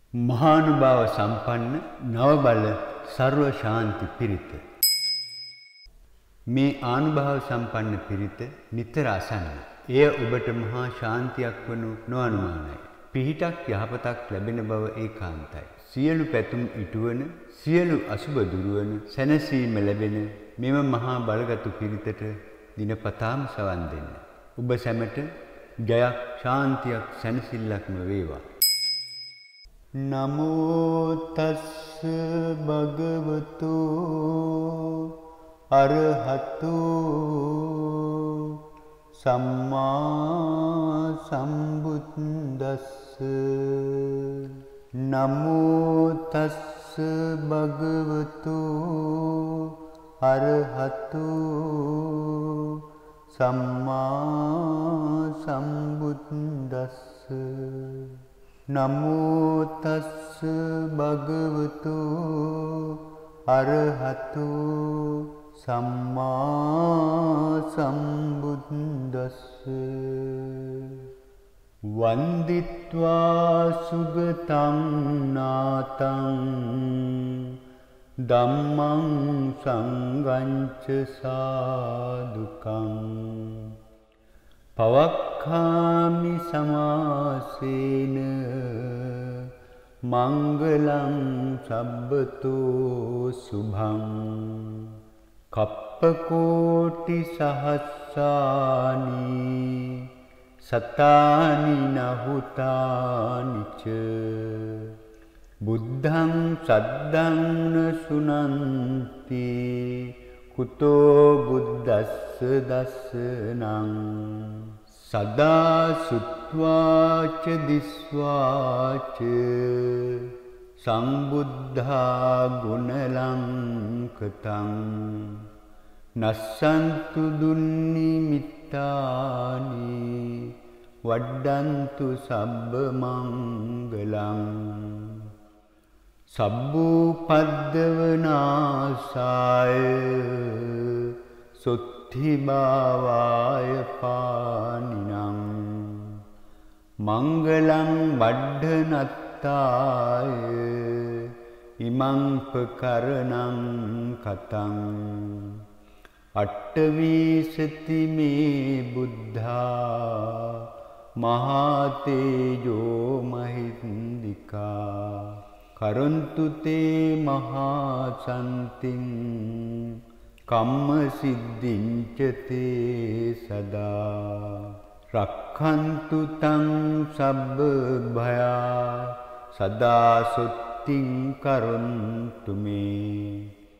මහානුභාව සම්පන්න නවබල සර්ව ශාන්ති පිරිත. මේ ආනුභාව සම්පන්න පිරිත නිතර අසන්න. එය ඔබට මහා ශාන්තියක් වනු නොඅනුමානයි. පිහිටක් යහපතක් ලැබෙන බව ඒකාන්තයි. සියලු පැතුම් ඉටුවන, සියලු අසුබ දුරවන, සැනසීම ලැබෙන මෙම මහා බලගතු පිරිතට දිනපතාම සවන් දෙන්න. ඔබ සැමට ජයක්, ශාන්තියක්, සැනසෙල්ලක්ම වේවා. නමෝ තස්ස භගවතු අරහතු සම්මා සම්බුද්දස්ස. නමෝ තස්ස භගවතු අරහතු සම්මා සම්බුද්දස්ස. නමෝ තස්ස භගවතු අරහතු සම්මා සම්බුද්දස්ස. වන්දිත්වා සුගතං නාතං ධම්මං සංඝංච සාදුකං පවක්ඛාමි සමාසේන මංගලං සබ්බතෝ සුභං. කප්පකෝටි සහස්සානි සතානි නහුතානිච බුද්ධං සද්දං සුනන්ති කුතෝ බුද්දස්ස දස්සනං. සදා සුත්වාච දිස්වාච සම්බුද්ධා ගුණලංකතං නස්සන්තු දුන්නිමිත්තානි වඩ්ඩන්තු සබ්බ මංගලං. සබ්බූපද්දවනාසාය සොත්ථි භාවාය පානිනං මංගලං වඩ්ඩනත්තාය ඉමං පකරණං කතං. අට්ඨවීසති මේ බුද්ධා මහතේජෝ මහින්దికා කරන්තු තේ මහා සම්තිං කම්ම සිද්ධිංච තේ සදා. රක්ඛන්තු තං සබ්බ භයා සදා සොත්තිං කරන්තු මේ.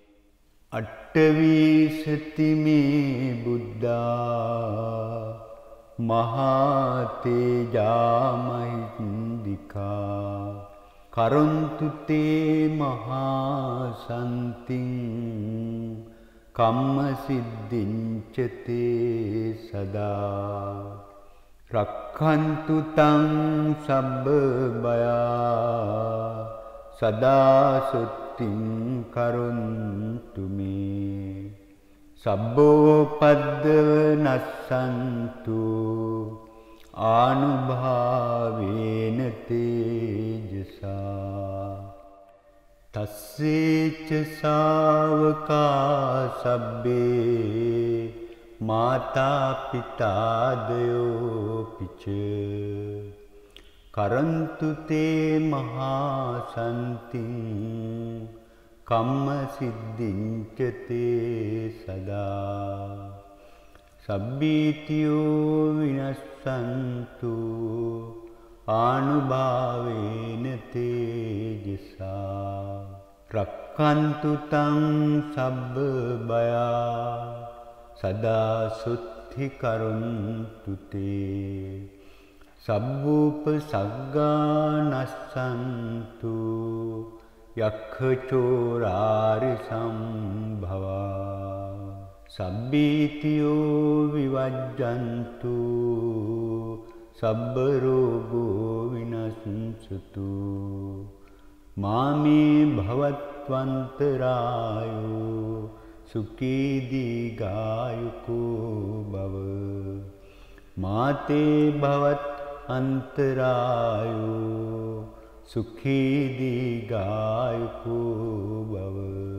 අට්ඨවීසති මේ බුද්ධා මහා තේජා මහින්దికා කරන්තු තේ මහා සම්තිං කම්ම සිද්ධිංච තේ සදා. රක්ඛන්තු තං සබ්බ භයා සදා සොත්තිං කරන්තු මේ. සබ්බෝපද්දව නස්සන්තු ආනුභාවේන තේජසා. තස්සේච ශාවකා සබ්බේ මාතා පිතාදයෝ පිච කරන්තු තේ මහා සම්තිං කම්ම සිද්ධිංච තේ සදා. සබ්බීතියෝ විනස්සන්තු ආනුභාවේන තේජසා. රක්ඛන්තු තං සබ්බ භයා සදා සුත්ථි කරන්තු තේ. සබ්බූපසග්ගානස්සන්තු යක්ඛ චෝරාරි සම්භවා. සබ්බීතියෝ විවජ්ජන්තු සබ්බ රෝගෝ විනස්සතු. මාමේ භවත්වන්තරායෝ සුඛී දීඝායුකෝ භව. මාතේ භවත් අන්තරායෝ සුඛී දීඝායුකෝ භව